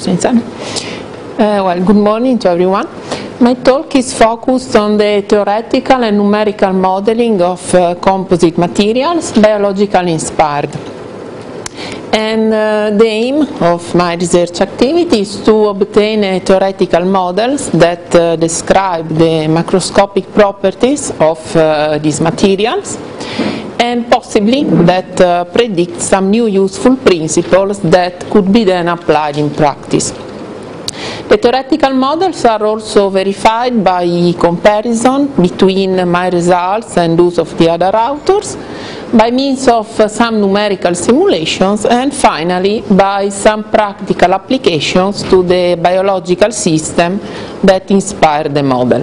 Well, good morning to everyone. My talk is focused on the theoretical and numerical modeling of composite materials, biologically inspired. And the aim of my research activity is to obtain theoretical models that describe the macroscopic properties of these materials, and possibly that predict some new useful principles that could be then applied in practice. The theoretical models are also verified by comparison between my results and those of the other authors, by means of some numerical simulations, and finally by some practical applications to the biological system that inspired the model.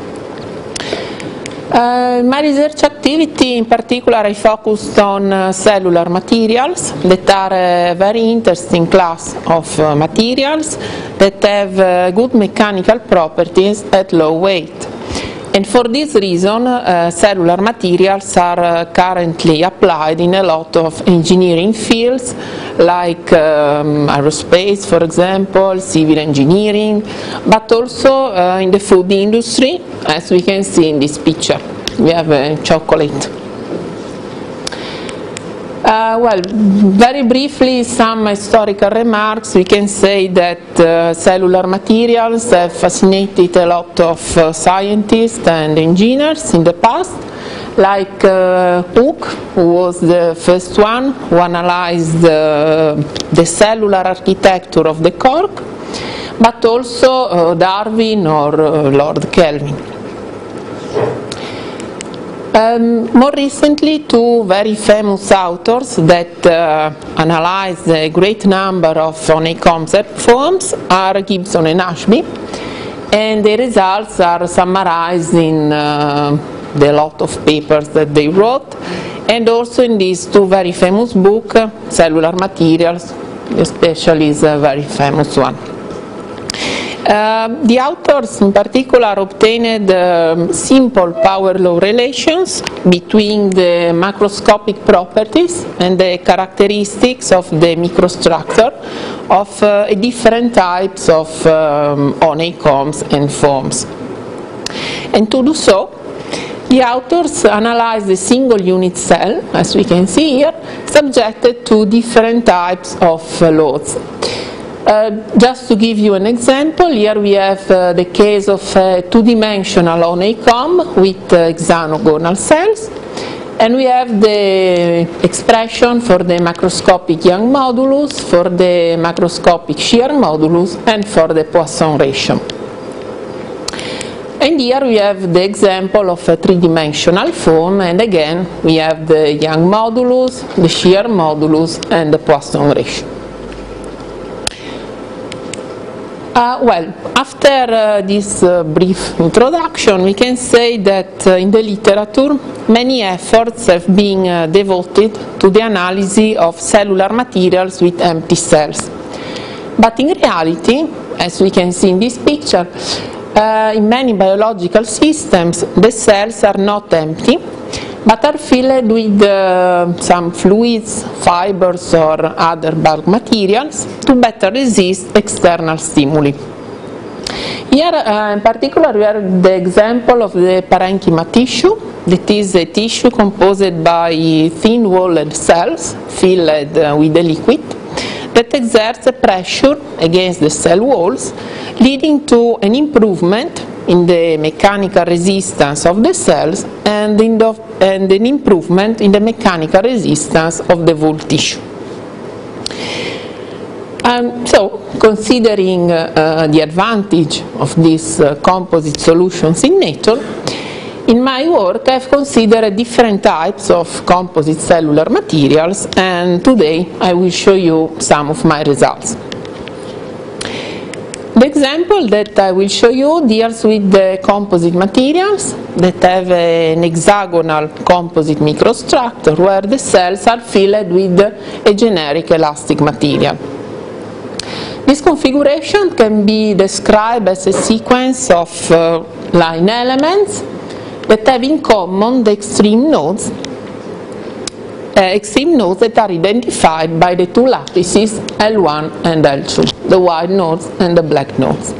My research activity, in particular, I focused on cellular materials that are a very interesting class of materials that have good mechanical properties at low weight. And for this reason, cellular materials are currently applied in a lot of engineering fields, like aerospace, for example, civil engineering, but also in the food industry, as we can see in this picture. We have chocolate. Well, very briefly, some historical remarks. We can say that cellular materials have fascinated a lot of scientists and engineers in the past, like Hooke, who was the first one who analyzed the cellular architecture of the cork, but also Darwin or Lord Kelvin. More recently, two very famous authors that analyzed a great number of honeycomb forms are Gibson and Ashby, and the results are summarized in the lot of papers that they wrote, and also in these two very famous books, Cellular Materials, especially is a very famous one. The authors in particular obtained simple power law relations between the macroscopic properties and the characteristics of the microstructure of different types of honeycombs and foams. And to do so, the authors analyzed a single unit cell, as we can see here, subjected to different types of loads. Just to give you an example, here we have the case of a two-dimensional honeycomb with hexagonal cells, and we have the expression for the macroscopic Young modulus, for the macroscopic shear modulus, and for the Poisson ratio. And here we have the example of a three-dimensional form, and again we have the Young modulus, the shear modulus, and the Poisson ratio. Well, after this brief introduction, we can say that in the literature many efforts have been devoted to the analysis of cellular materials with empty cells. But in reality, as we can see in this picture, in many biological systems the cells are not empty, but are filled with some fluids, fibers or other bulk materials to better resist external stimuli. Here in particular we have the example of the parenchyma tissue, that is a tissue composed by thin-walled cells filled with a liquid that exerts a pressure against the cell walls, leading to an improvement in the mechanical resistance of the cells and an improvement in the mechanical resistance of the whole tissue. So, considering the advantage of these composite solutions in nature, in my work I've considered different types of composite cellular materials, and today I will show you some of my results. The example that I will show you deals with the composite materials that have an hexagonal composite microstructure where the cells are filled with a generic elastic material. This configuration can be described as a sequence of line elements that have in common the extreme nodes extreme nodes that are identified by the two lattices L1 and L2, the white nodes and the black nodes.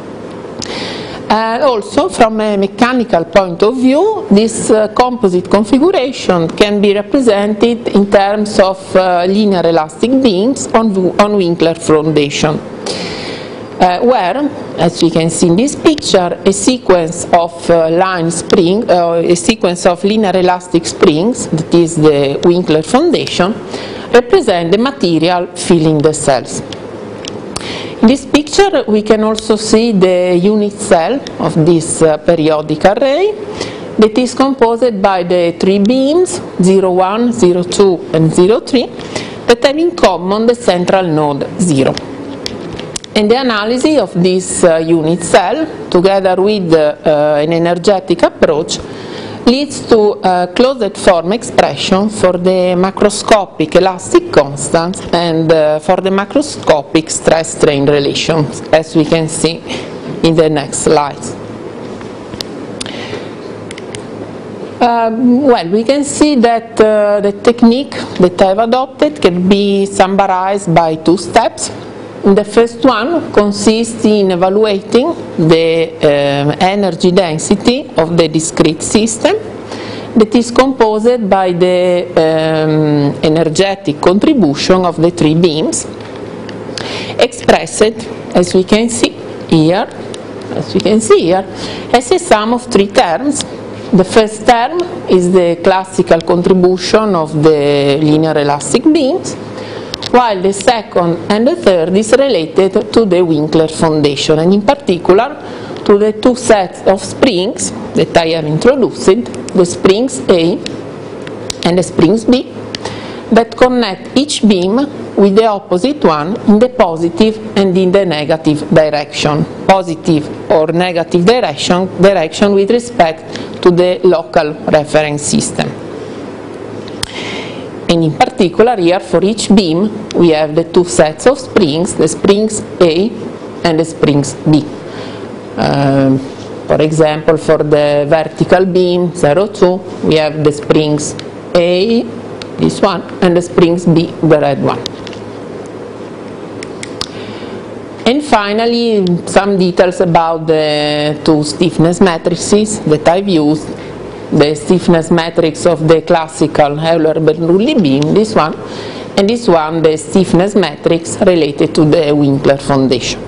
Also, from a mechanical point of view, this composite configuration can be represented in terms of linear elastic beams on Winkler foundation, where, as we can see in this picture, a sequence of a sequence of linear elastic springs, that is the Winkler foundation, represent the material filling the cells. In this picture we can also see the unit cell of this periodic array that is composed by the three beams 01, 02 and 03 that have in common the central node 0. And the analysis of this unit cell, together with an energetic approach, leads to a closed form expression for the macroscopic elastic constants and for the macroscopic stress-strain relations, as we can see in the next slides. Well, we can see that the technique that I've adopted can be summarized by two steps. The first one consists in evaluating the energy density of the discrete system that is composed by the energetic contribution of the three beams, expressed, as we can see here, as a sum of three terms. The first term is the classical contribution of the linear elastic beams, while the second and the third is related to the Winkler foundation, and in particular to the two sets of springs that I have introduced, the springs A and the springs B, that connect each beam with the opposite one in the positive and in the negative direction, positive or negative direction with respect to the local reference system. And in particular here, for each beam, we have the two sets of springs, the springs A and the springs B. For example, for the vertical beam 02, we have the springs A, this one, and the springs B, the red one. And finally, some details about the two stiffness matrices that I've used. The stiffness matrix of the classical Euler-Bernoulli beam, this one, and this one, the stiffness matrix related to the Winkler foundation.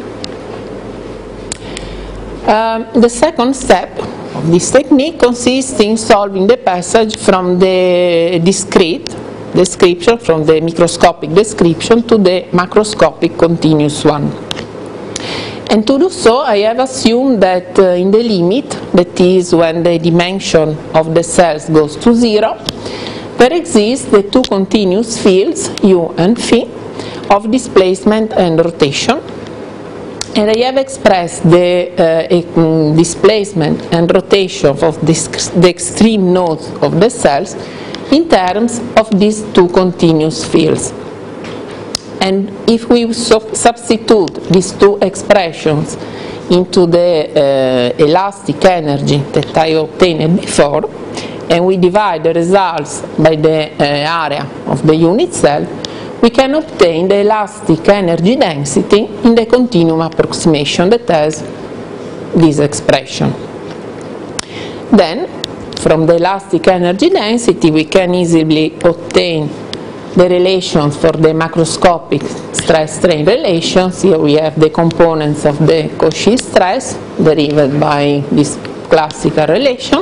The second step of this technique consists in solving the passage from the discrete description, from the microscopic description to the macroscopic continuous one. And to do so, I have assumed that in the limit, that is when the dimension of the cells goes to 0, there exist the two continuous fields, u and phi, of displacement and rotation. And I have expressed the displacement and rotation of the extreme nodes of the cells in terms of these two continuous fields. And if we substitute these two expressions into the elastic energy that I obtained before, and we divide the results by the area of the unit cell, we can obtain the elastic energy density in the continuum approximation that has this expression. Then, from the elastic energy density, we can easily obtain the relations for the macroscopic stress-strain relations. Here we have the components of the Cauchy stress derived by this classical relation.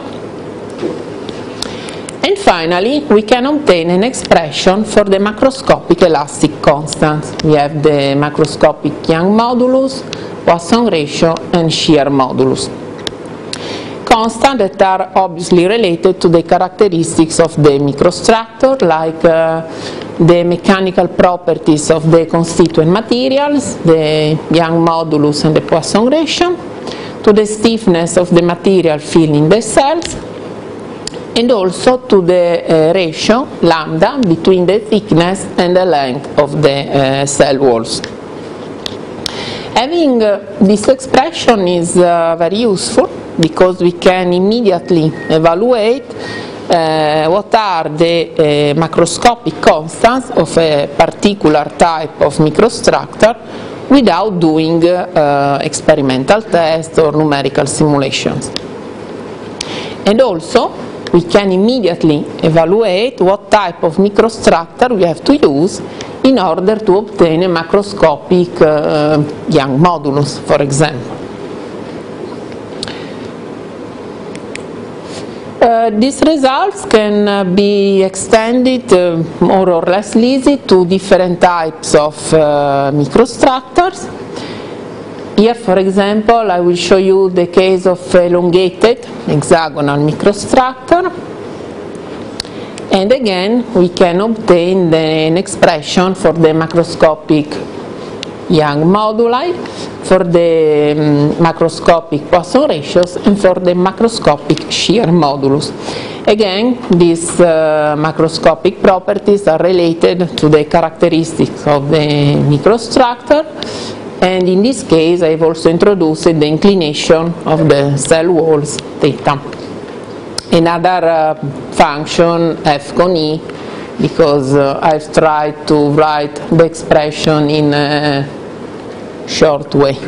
And finally, we can obtain an expression for the macroscopic elastic constants. We have the macroscopic Young modulus, Poisson ratio, and shear modulus. Constants that are obviously related to the characteristics of the microstructure, like the mechanical properties of the constituent materials, the Young modulus and the Poisson ratio, to the stiffness of the material filling the cells, and also to the ratio, lambda, between the thickness and the length of the cell walls. Having this expression is very useful because we can immediately evaluate what are the macroscopic constants of a particular type of microstructure without doing experimental tests or numerical simulations. And also, we can immediately evaluate what type of microstructure we have to use in order to obtain a macroscopic Young modulus, for example. These results can be extended more or less easy to different types of microstructures. Here, for example, I will show you the case of elongated hexagonal microstructure. And again, we can obtain an expression for the macroscopic Young moduli, for the macroscopic Poisson ratios, and for the macroscopic shear modulus. Again, these macroscopic properties are related to the characteristics of the microstructure, and in this case I've also introduced the inclination of the cell walls theta. Another function f con e, because I've tried to write the expression in a short way.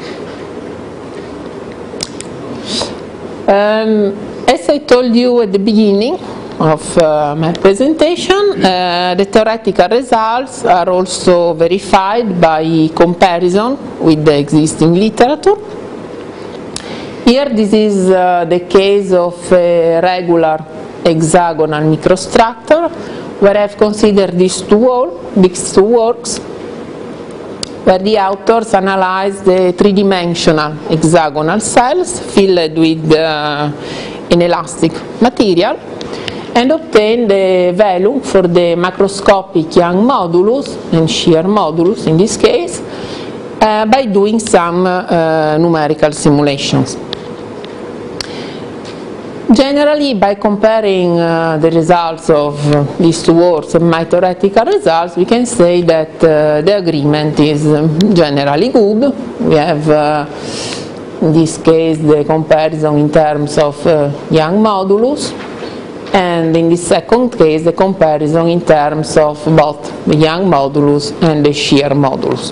As I told you at the beginning of my presentation, the theoretical results are also verified by comparison with the existing literature. Here this is the case of a regular hexagonal microstructure, where I've considered these two works, where the authors analyzed the three-dimensional hexagonal cells filled with an elastic material and obtained the value for the macroscopic Young modulus and shear modulus in this case by doing some numerical simulations. Generally, by comparing the results of these two works and my theoretical results, we can say that the agreement is generally good. We have, in this case, the comparison in terms of Young modulus, and in the second case, the comparison in terms of both the Young modulus and the shear modulus.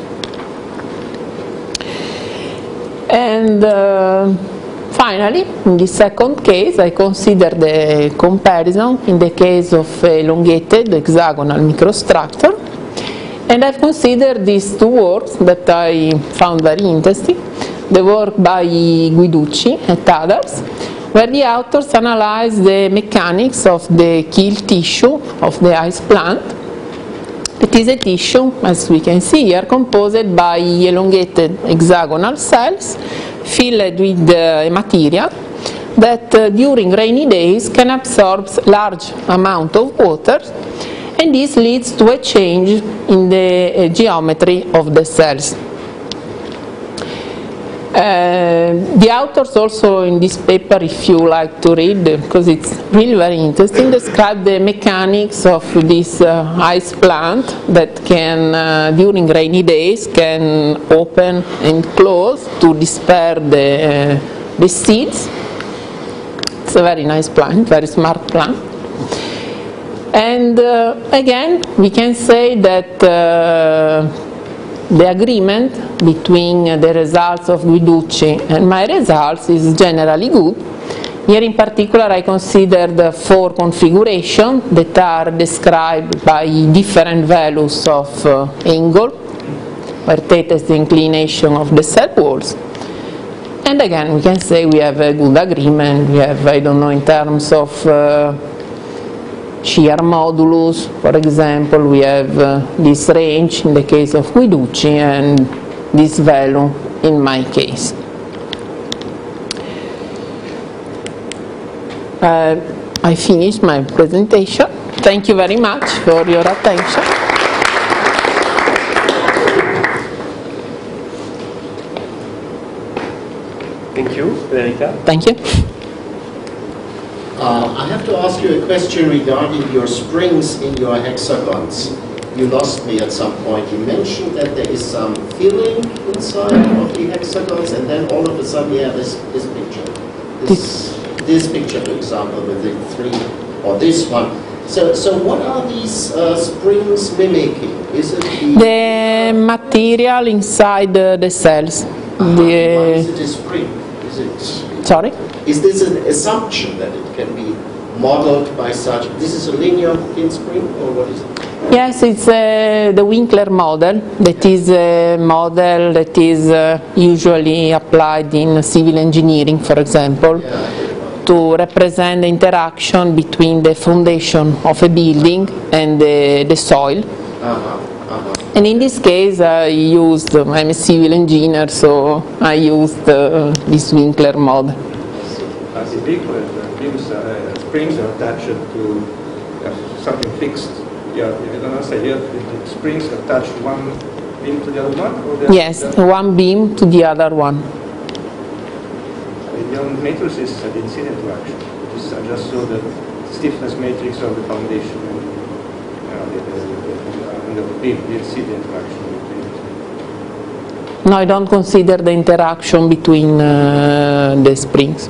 And finally, in the second case, I consider the comparison in the case of elongated hexagonal microstructure, and I've considered these two works that I found very interesting, the work by Guiducci and others, where the authors analyzed the mechanics of the keel tissue of the ice plant. It is a tissue, as we can see here, composed by elongated hexagonal cells filled with a material that during rainy days can absorb large amount of water, and this leads to a change in the geometry of the cells. The authors also in this paper, if you like to read, because it's really very interesting, describe the mechanics of this ice plant that can, during rainy days, can open and close to disperse the seeds. It's a very nice plant, very smart plant. And again, we can say that the agreement between the results of Guiducci and my results is generally good. Here in particular I considered 4 configurations that are described by different values of angle, where theta is the inclination of the cell walls. And again, we can say we have a good agreement. We have, I don't know, in terms of shear modulus, for example, we have this range in the case of Guiducci and this value in my case. I finished my presentation. Thank you very much for your attention. Thank you, Federica. Thank you. I have to ask you a question regarding your springs in your hexagons. You lost me at some point. You mentioned that there is some filling inside of the hexagons, and then all of a sudden you have this picture. This picture, for example, with the 3 or this one. So what are these springs mimicking? Is it the material inside the cells. why is it a spring? Is it? Sorry? Is this an assumption that it can be modeled by such? This is a linear thin spring, or what is it? Yes, it's the Winkler model. That is a model that is usually applied in civil engineering, for example, to represent the interaction between the foundation of a building and the soil. And in this case, I'm a civil engineer, so I used this Winkler model. The big beams, springs are attached to something fixed. Yeah, I don't understand. Here, the springs attach one beam to the other one? Or Yes, one beam to the other one. The matrix is the incident interaction. It is just so the stiffness matrix of the foundation and the beam, the incident interaction. No, I don't consider the interaction between the springs.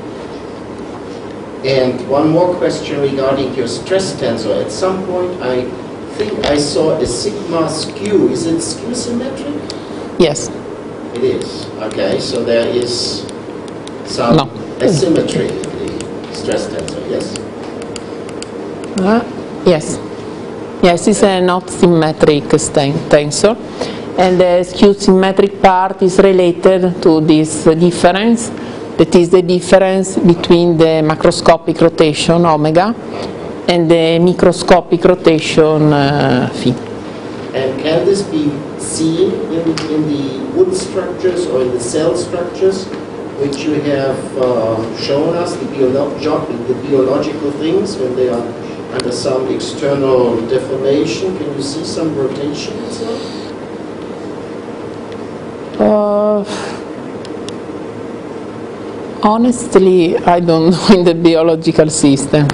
And one more question regarding your stress tensor. At some point, I think I saw a sigma skew. Is it skew symmetric? Yes. It is. Okay, so there is some asymmetry in the stress tensor, yes? Yes. Yes, it's a not symmetric tensor. And the skew symmetric part is related to this difference. That is the difference between the macroscopic rotation omega and the microscopic rotation phi. And can this be seen in the wood structures or in the cell structures which you have shown us, the biological things, when they are under some external deformation? Can you see some rotation itself? Honestly, I don't know in the biological system.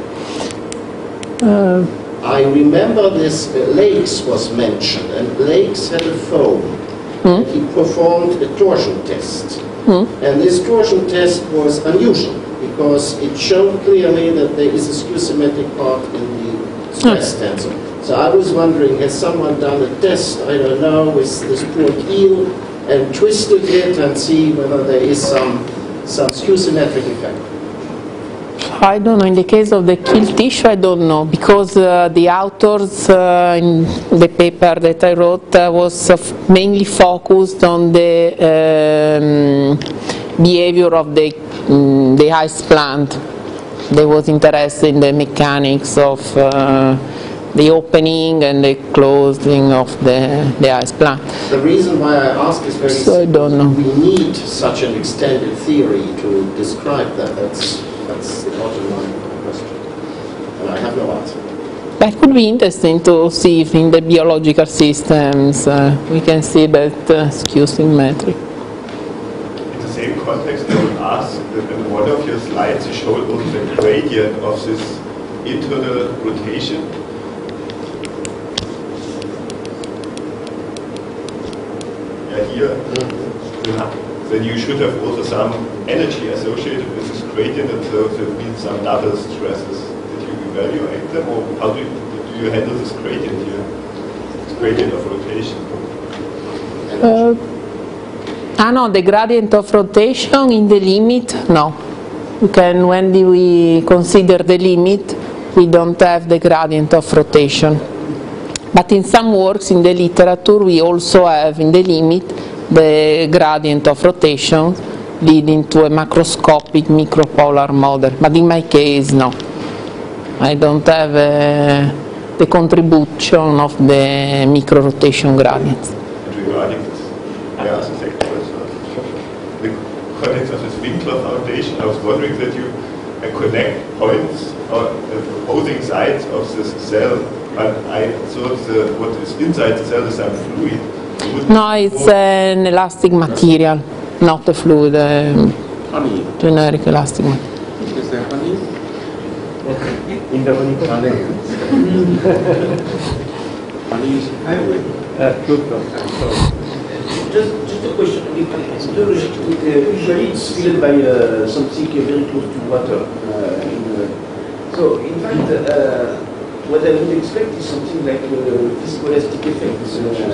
I remember this, Lakes was mentioned, and Lakes had a foam. He performed a torsion test. And this torsion test was unusual because it showed clearly that there is a skew-symmetric part in the stress tensor. So I was wondering, has someone done a test, I don't know, with this poor keel and twisted it and see whether there is some skew-symmetric effect? I don't know. In the case of the keel tissue, I don't know, because the authors in the paper that I wrote was mainly focused on the behavior of the ice plant. They was interested in the mechanics of the opening and the closing of the ice plant. The reason why I ask is very So I don't know. we need such an extended theory to describe that. That's the bottom line of the question. And I have no answer. That could be interesting to see if in the biological systems we can see that skew symmetric. In the same context, I would ask that in one of your slides you showed also the gradient of this internal rotation. Here, then you should have also some energy associated with this gradient, and so there will be some double stresses. Did you evaluate them, or how do you handle this gradient here? This gradient of rotation? No, the gradient of rotation in the limit, no. When we consider the limit, we don't have the gradient of rotation. But in some works in the literature, we also have in the limit the gradient of rotation leading to a macroscopic micropolar model. But in my case, no. I don't have the contribution of the micro-rotation gradients. And regarding this, the context of this Winkler foundation, I was wondering that you connect points or opposing sides of this cell. But I thought what is inside the cell is some fluid. No, it's an elastic material, not a fluid, honey. generic elastic material. Is there honey? In the honey. Honey is Just a question. Usually it's filled by something very close to water in So, in fact, what I would expect is something like viscoelastic effect.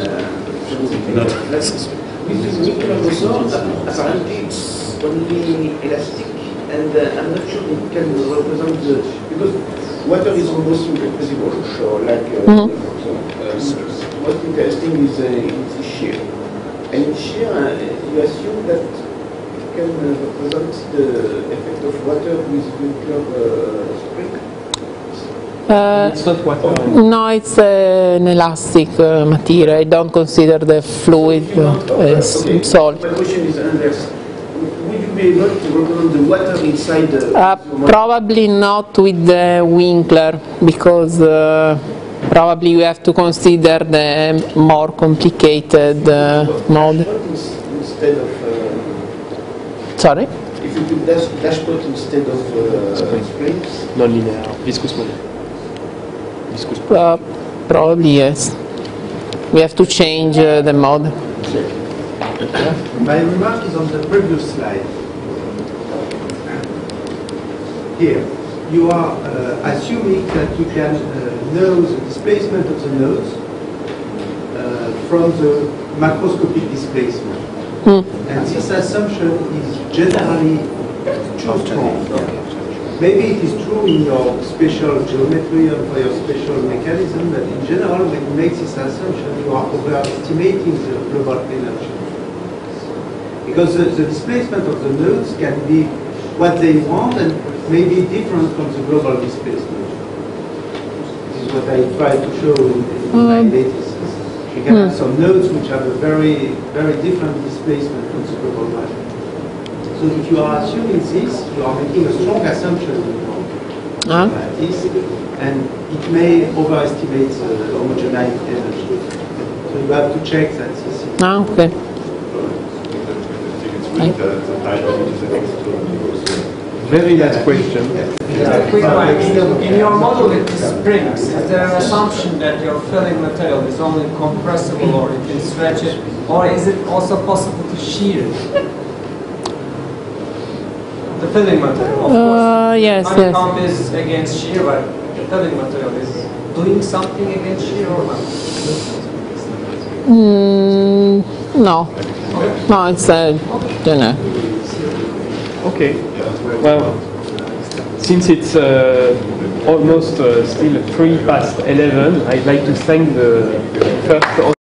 With the nickel aerosol, apparently it's only elastic, and I'm not sure it can represent the, because water is almost incompressible. So, like, what's interesting is the shear. And in shear, you assume that it can represent the effect of water with nuclear spring. It's not water. No, it's an elastic material. I don't consider the fluid as solid. My question is, Anders, would you be able to represent the water inside the... Probably not with the Winkler, because probably you have to consider the more complicated mode. Instead of... Sorry? If you could dashpot instead of springs? Non-linear, viscous model. Probably yes. We have to change the mode. My remark is on the previous slide. Here, you are assuming that you can know the displacement of the nodes from the macroscopic displacement. And this assumption is generally too strong. Maybe it is true in your spatial geometry or for your spatial mechanism, but in general, when you make this assumption, you are overestimating the global energy. Because the displacement of the nodes can be what they want and may be different from the global displacement. This is what I try to show in my latest. You can have some nodes which have a very, very different displacement from the global value. So if you are assuming this, you are making a strong assumption about this, and it may overestimate the homogeneous energy. So you have to check that this is... Okay. Very last question. Quick one. In your model with the springs, is there an assumption that your filling material is only compressible or you can stretch it, or is it also possible to shear it? The filling material, of course. Yes, honeycomb is against shear, but the filling material is doing something against shear or not? No. No, it's Okay. Well, since it's almost still 3 past 11, I'd like to thank the first